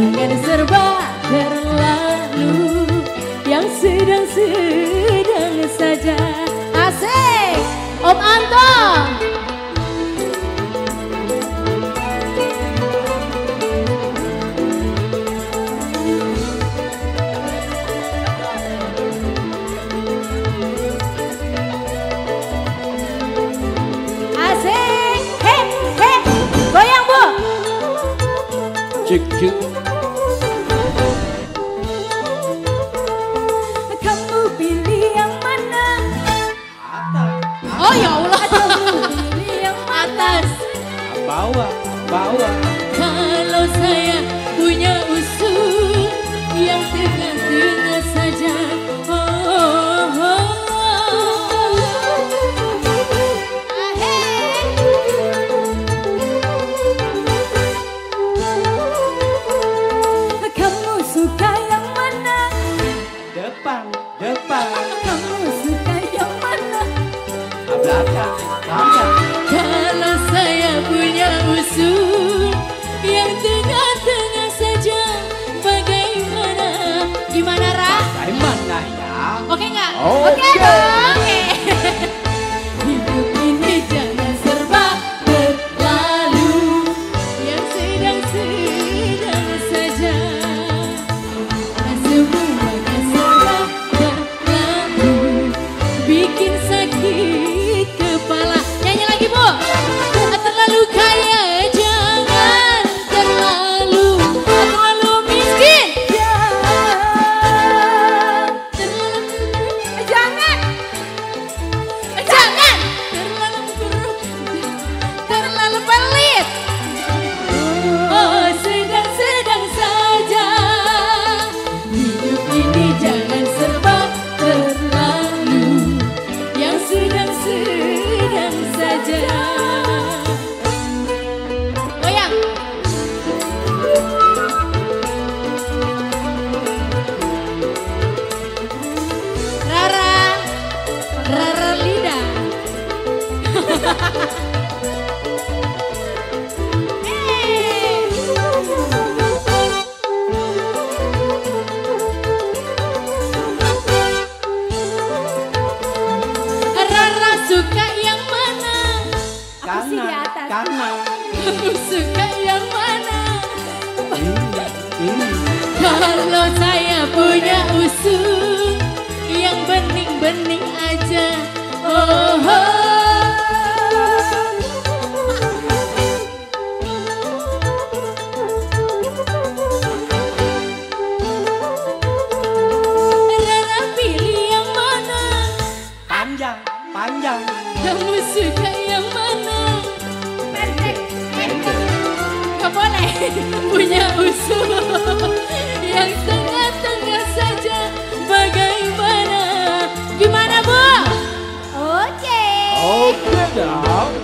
jangan serba terlalu, yang sedang-sedang saja. Asik, Om Anto. Kamu pilih yang mana? Atas. Oh ya Allah. Kamu pilih yang atas. Bawah, bawah. Kalau saya punya usul yang tengah-tengah saja. Depan. Kamu suka yang mana? Belakang. Kalau saya punya usul yang tengah-tengah saja, bagaimana? Gimana, Ra? Bagaimana ya? Oke nggak? Oke dong. Oke. Hidup ini jangan serba berlalu, yang sedang-sedang saja. Semuanya serba berlalu, bikin sakit kepala. Nyanyi lagi, Bu. Terlalu kaya jangan terlalu miskin. Jangan terlalu buruk, terlalu pelit. Oh, sedang-sedang saja. Hidup ini jangan serba terlalu, yang sedang-sedang saja. Goyang. Rara Lida. Rara suka yang mana? Kanan. Kamu suka yang mana? Ini. Kalau saya punya usul yang bening-bening aja. Oh, Rara pilih yang mana? Panjang. Kamu suka yang mana? Pendek. Gak boleh punya usul yang tengah-tengah saja. Bagaimana? Gimana, Bu? Oke Oke dong.